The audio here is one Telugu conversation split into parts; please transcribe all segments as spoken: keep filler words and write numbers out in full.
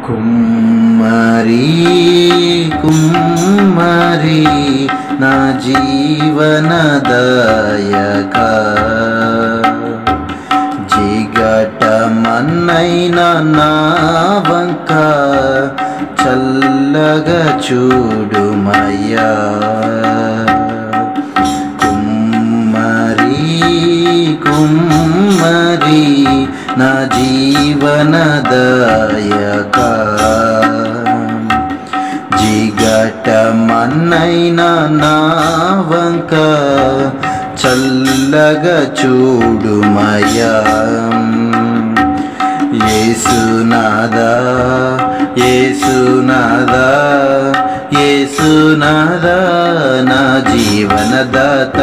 కుమ్మరి కుమ్మరి నా జీవనదాయక జిగటమన్నైన నా వంక చల్లగా చూడుమయ్యా. కుమ్మరి కుమ్మరి నా జీవనదాయక జిగటమన్నైన నా వంక చల్లగా చూడుమయ్యా. యేసునాదా యేసునాదా యేసునాదా నా జీవనదాత.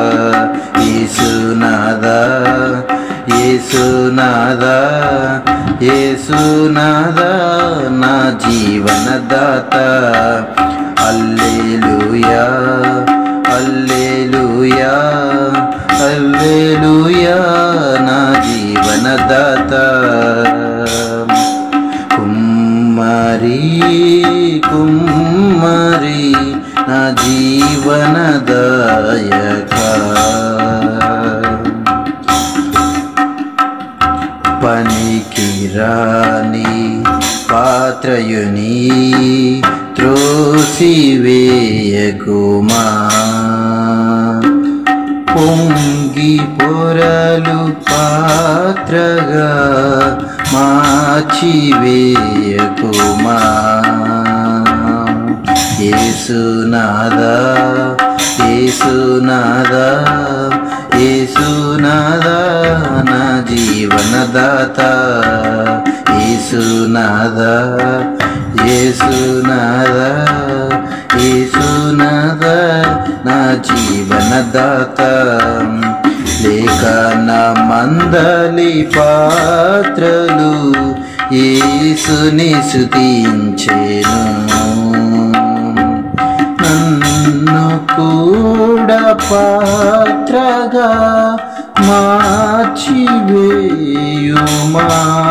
యేసునాదా యేసునాదా యేసునాదా నా జీవనదాత. హల్లెలూయా హల్లెలూయా హల్లెలూయా నా జీవనదాత. కుమ్మరి కుమ్మరి నా జీవనదాయక పనికిరాని పాత్రయుని త్రోసివేయకుమా. పొంగి పొరలు పాత్రగా మార్చివేయకుమా. యేసునాదా యేసునాదా యేసునాదా నా జీవనదాత. యేసునాదా యేసునాదా యేసునాదా నా జీవనదాత. లేఖన మందలి పాత్రలు యేసుని స్తుతించెను. నన్ను కూడా పాత్రగా మార్చివేయుమా.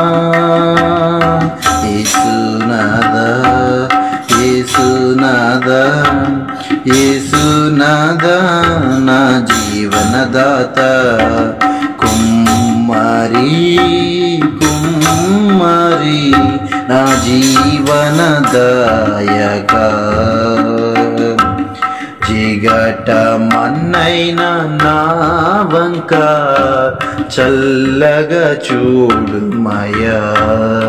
యేసునాదా యేసునాదా యేసునాదా నా జీవనదాత. కుమ్మరి కుమ్మరి నా జీవనదాయక జిగటమన్నైన నా వంక చల్లగా చూడుమయ్యా.